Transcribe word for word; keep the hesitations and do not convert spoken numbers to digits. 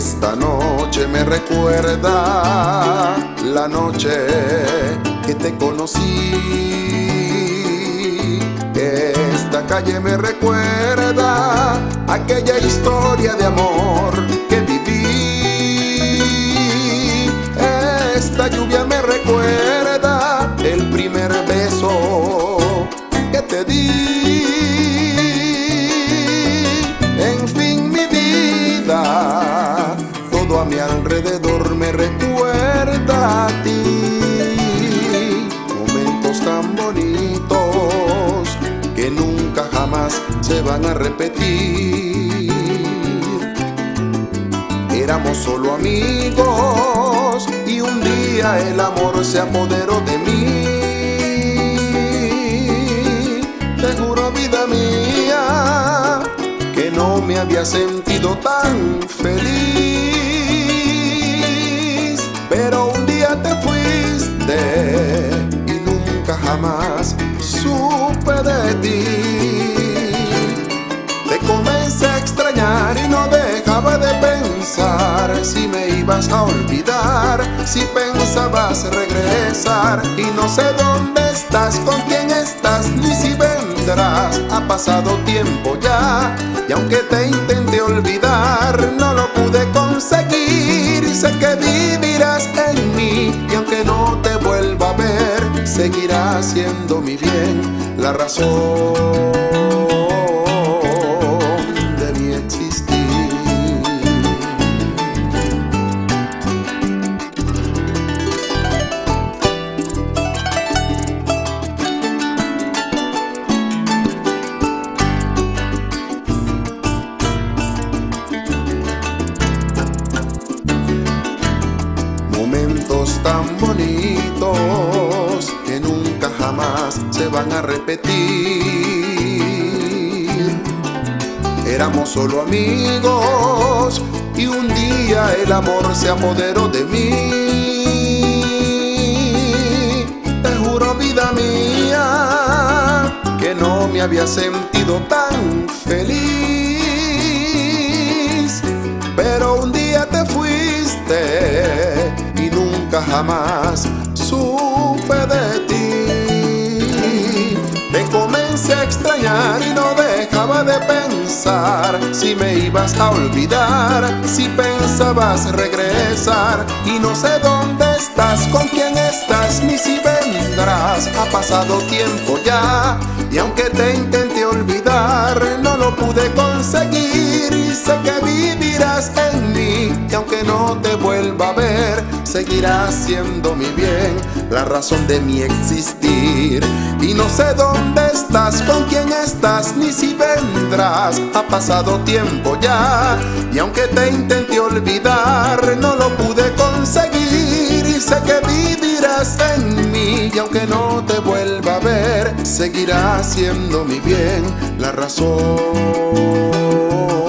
Esta noche me recuerda la noche que te conocí. Esta calle me recuerda aquella historia de amor que viví. Esta lluvia me recuerda el primer beso que te di. En fin, mi vida, todo a mi alrededor me recuerda a ti. Momentos tan bonitos que nunca jamás se van a repetir. Éramos solo amigos y un día el amor se apoderó de mí. Te juro, vida mía, que no me había sentido tan feliz. Pero un día te fuiste y nunca jamás supe de ti. Te comencé a extrañar y no dejaba de pensar si me ibas a olvidar, si pensabas regresar. Y no sé dónde estás, con quién estás, ni si vendrás. Ha pasado tiempo ya y aunque te intenté olvidar, no lo pude conseguir. Y sé que vivirás en mí y aunque no te vuelva a ver, seguirás siendo mi bien, la razón de mi existir. Momentos tan bonitos que nunca jamás se van a repetir. Éramos solo amigos y un día el amor se apoderó de mí. Te juro, vida mía, que no me había sentido tan feliz. Pero un día te fuiste y nunca jamás supe de ti. Te comencé a extrañar y no dejaba de pensar si me ibas a olvidar, si pensabas regresar. Y no sé dónde estás, con quién estás, ni si vendrás. Ha pasado tiempo ya y aunque te intenté olvidar, no lo pude conseguir. Y sé que vivirás en mí y aunque no te vuelva a ver, seguirás siendo mi bien, la razón de mi existir. Y no sé dónde estás, con quién estás, ni si vendrás. Ha pasado tiempo ya y aunque te intenté olvidar, no lo pude conseguir. Y sé que vivirás en mí y aunque no te vuelva a ver, seguirás siendo mi bien, la razón